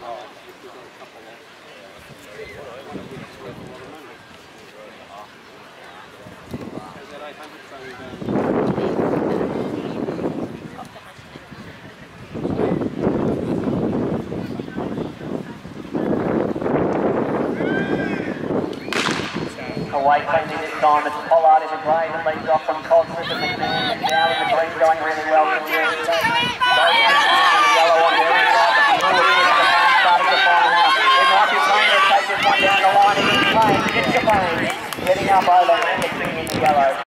Away Tony this time, it's Pollard in the grey that leads off from Cosgriff and McMahon now in the green going really well from the